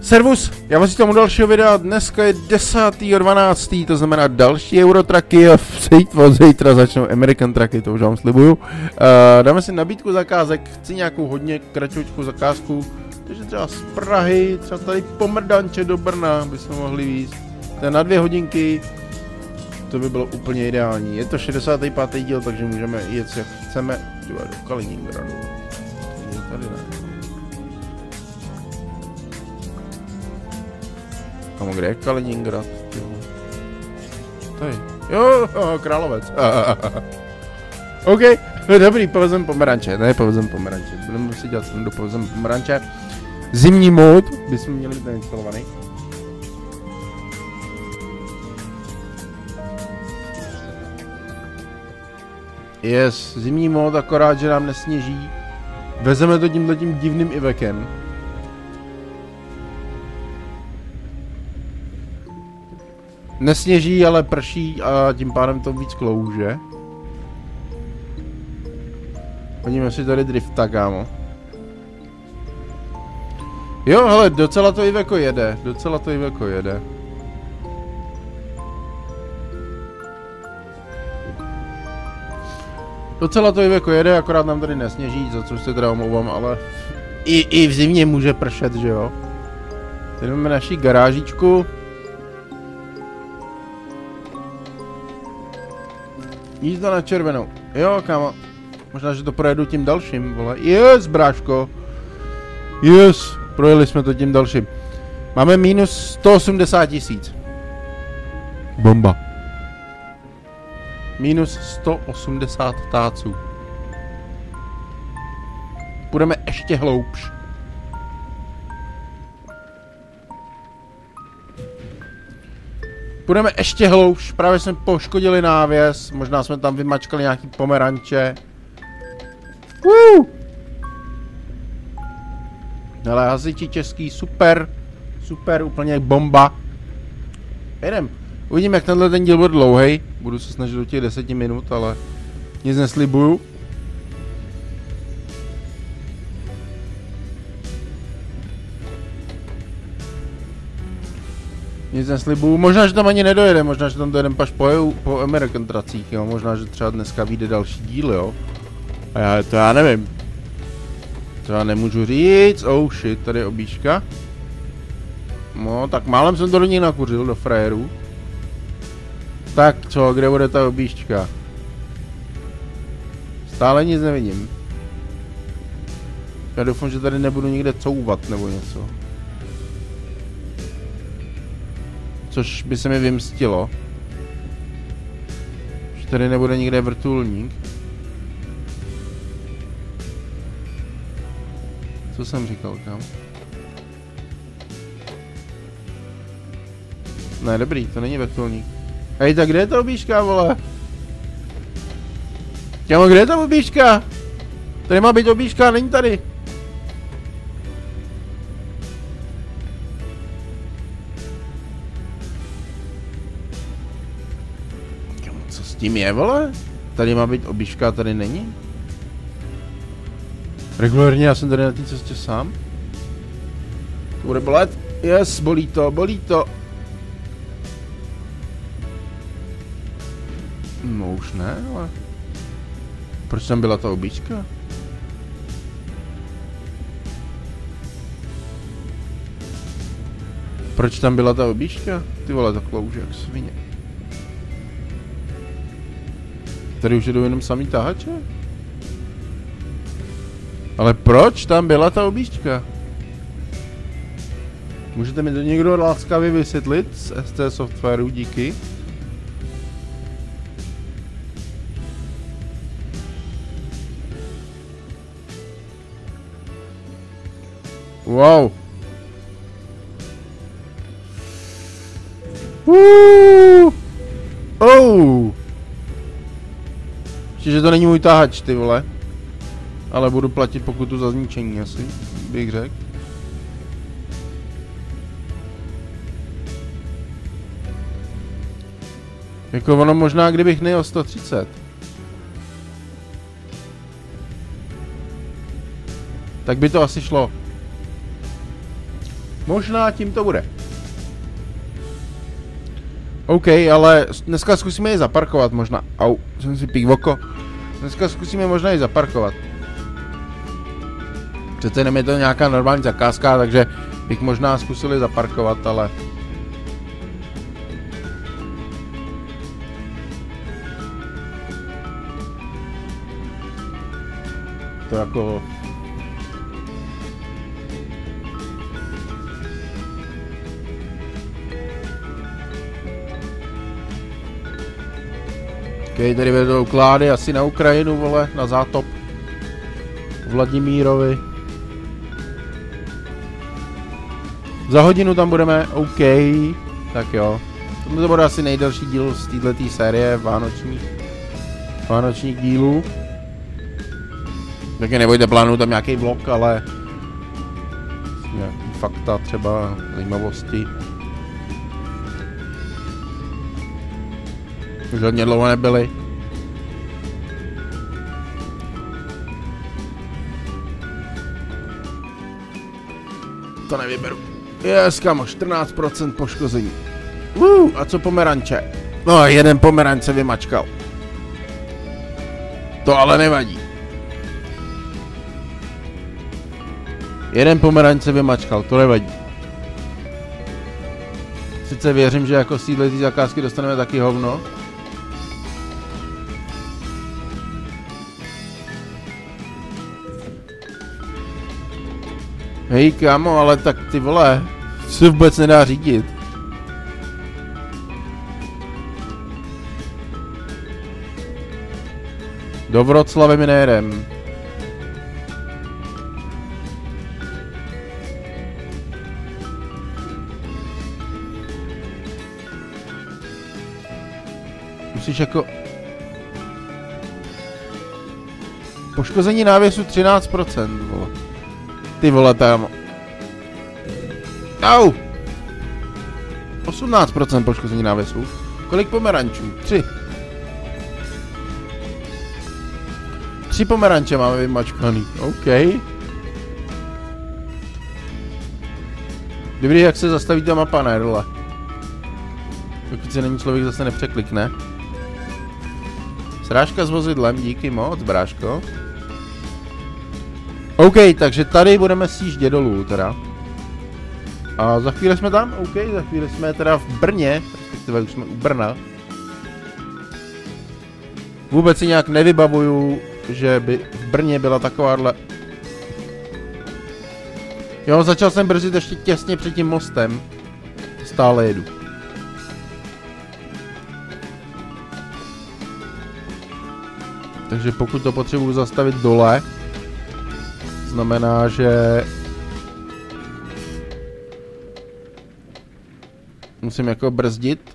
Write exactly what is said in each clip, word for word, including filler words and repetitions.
Servus, já vás vítám u dalšího videa, dneska je desátého dvanáctého to znamená další Eurotraky a od zítra začnou American Trucky, to už vám slibuju. Uh, dáme si nabídku zakázek, chci nějakou hodně kratoučkou zakázku, takže třeba z Prahy, třeba tady po Mrdanče do Brna bychom mohli víc. To je na dvě hodinky, to by bylo úplně ideální. Je to šedesátý pátý díl, takže můžeme jet jak chceme, do Kaliningradu. Tady ne. Kamo, kde je Kaliningrad? Tady. Jo, Královec. OK, dobrý, povezem pomeranče. Ne, povezem pomeranče. Budeme muset dělat srandu, povezem pomeranče. Zimní mód bychom měli být nainstalovaný. Yes, zimní mód, akorát, že nám nesněží. Vezeme to tímhle tím divným ivekem. Nesněží, ale prší a tím pádem to víc klouže. Podívejme si tady drifta, kámo. Jo, hele, docela to Iveco jede, docela to Iveco jede. Docela to Iveco jede, akorát nám tady nesněží, za což se teda omlouvám, ale i, i v zimě může pršet, že jo. Tady máme naši garážičku. Jízda na červenou. Jo, kámo. Možná, že to projedu tím dalším, vole. Yes, bráško. Yes, projeli jsme to tím dalším. Máme minus sto osmdesát tisíc. Bomba. Minus sto osmdesát táců. Půjdeme ještě hloubš. Půjdeme ještě hloubš, právě jsme poškodili návěs, možná jsme tam vymačkali nějaký pomeranče. Woo! Ale hasiči český, super, super, úplně jak bomba. Jedem, uvidím, jak tenhle ten díl bude dlouhej, budu se snažit do těch deseti minut, ale nic neslibuju. Nic neslibuju, možná, že tam ani nedojede, možná, že tam dojedeme až po, po American Trucích, jo, možná, že třeba dneska vyjde další díl, jo. A já, to já nevím. To já nemůžu říct, oh shit, tady je obíčka. No, tak málem jsem to do ní nakuřil, do frajerů. Tak co, kde bude ta obíčka? Stále nic nevidím. Já doufám, že tady nebudu nikde couvat nebo něco. Což by se mi vymstilo. Že tady nebude nikde vrtulník. Co jsem říkal, kam? Ne, dobrý, to není vrtulník. Hej, tak kde je ta obíčka, vole? Kámo, kde je ta obíčka? Tady má být obíčka, není tady. Co s tím je, vole? Tady má být obíčka, tady není? Regulárně já jsem tady na té cestě sám. To bude bolet. Yes, bolí to, bolí to. No už ne, ale... Proč tam byla ta obíčka? Proč tam byla ta obíčka? Ty vole, to klouže jak svině. Tady už jdou jenom samý tahače? Ale proč tam byla ta obíčka? Můžete mi to někdo láskavě vysvětlit z S T Softwareu, díky. Wow. Woo. Oh. Že to není můj tahač, ty vole. Ale budu platit pokutu za zničení, asi, bych řekl. Jako ono možná, kdybych nejel sto třicet. tak by to asi šlo. Možná tím to bude. OK, ale dneska zkusíme je zaparkovat možná. Au, jsem si pík v oko. Dneska zkusíme možná je zaparkovat. Přece jenom je to nějaká normální zakázka, takže bych možná zkusili zaparkovat, ale... To jako... OK, tady vedou klády asi na Ukrajinu, vole, na zátop. Vladimírovi. Za hodinu tam budeme, OK. Tak jo. To bude asi nejdelší díl z této série vánočních, vánočních dílů. Taky nebojte, plánuju tam nějaký vlog, ale nějaký fakta, třeba zajímavosti. Už hodně dlouho nebyly. To nevyberu. Yes, kamo, čtrnáct procent poškození. Uh, a co pomeranče? No, jeden pomeranč se vymačkal. To ale nevadí. Jeden pomeranč se vymačkal, to nevadí. Sice věřím, že jako z této zakázky dostaneme taky hovno. Hej, kámo, ale tak ty vole, se vůbec nedá řídit. Do Vroclavy mi nejedem. Musíš jako... Poškození návěsu třináct procent, vole. Ty vole, tam. Au! osmnáct procent poškození návěsu. Kolik pomerančů? Tři. Tři pomeranče máme vymačkaný. OK. Dobrý, jak se zastaví ta mapa, ne, dole. Dokud se není člověk zase nepřeklikne. Srážka s vozidlem, díky moc, bráško. OK, takže tady budeme sjíždět dolů, teda. A za chvíli jsme tam? OK, za chvíli jsme teda v Brně, respektive už jsme u Brna. Vůbec si nějak nevybavuju, že by v Brně byla takováhle... Jo, začal jsem brzdit ještě těsně před tím mostem. Stále jedu. Takže pokud to potřebuji zastavit dole, znamená, že musím jako brzdit.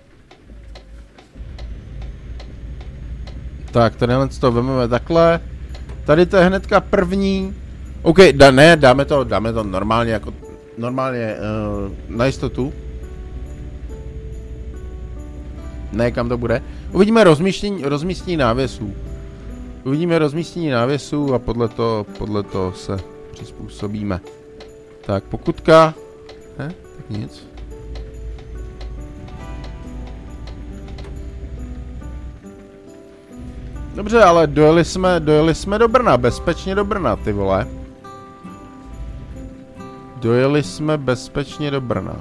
Tak, tadyhle to vezmeme takhle. Tady to je hnedka první. OK, da, ne, dáme to, dáme to normálně, jako normálně uh, na jistotu. Ne, kam to bude. Uvidíme rozmístění, rozmístění návěsů. Uvidíme rozmístění návěsů a podle toho, podle toho se přizpůsobíme. Tak, pokutka. Ne, tak nic. Dobře, ale dojeli jsme, dojeli jsme do Brna, bezpečně do Brna, ty vole. Dojeli jsme bezpečně do Brna.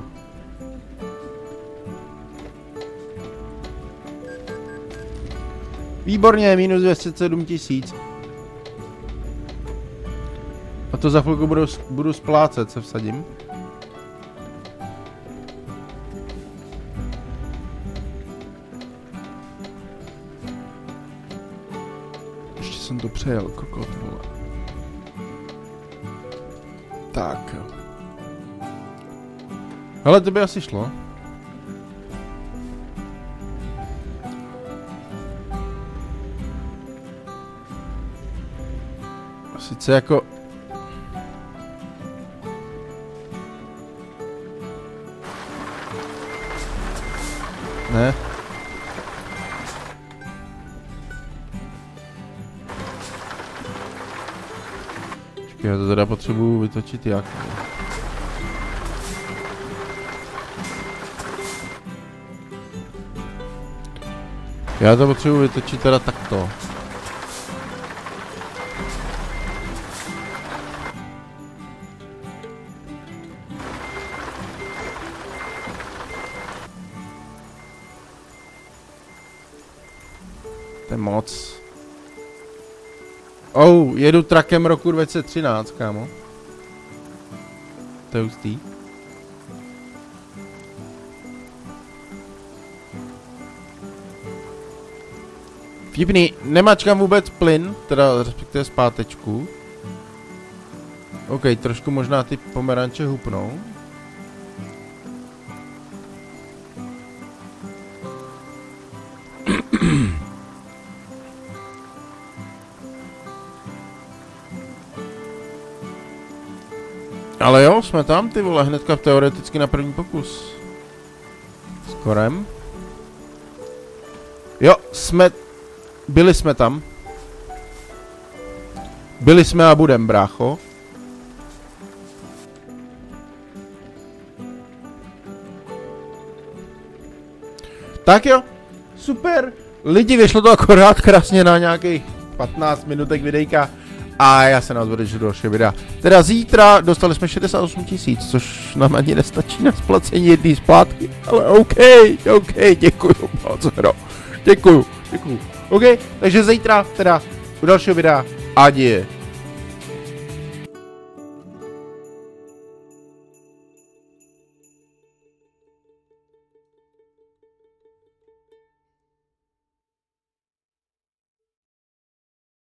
Výborně, minus dvě stě sedm tisíc. A to za chvilku budu, budu splácet, se vsadím. Ještě jsem to přejel, kokot, vole. Tak. Hele, to by asi šlo. Sice jako... Ne. Počkej, já to teda potřebuju vytočit jak. Já to potřebuji vytočit teda takto. To je moc. Oh, jedu trakem roku dva tisíce třináct, kámo. To je hustý. Vtipný, nemačkám vůbec plyn, teda respektive zpátečku. OK, trošku možná ty pomeranče hupnou. Ale jo, jsme tam, ty vole, hnedka teoreticky na první pokus. Skorem. Jo, jsme... Byli jsme tam. Byli jsme a budem, brácho. Tak jo, super. Lidi, vyšlo to akorát krásně na nějakých patnáct minutek videjka. A já se nás budu do dalšího videa. Teda zítra dostali jsme šedesát osm tisíc, což nám ani nestačí na splacení jedné splátky. Ale OK, OK, děkuju moc, hro. Děkuju, děkuju. OK, takže zítra teda u dalšího videa. Adie.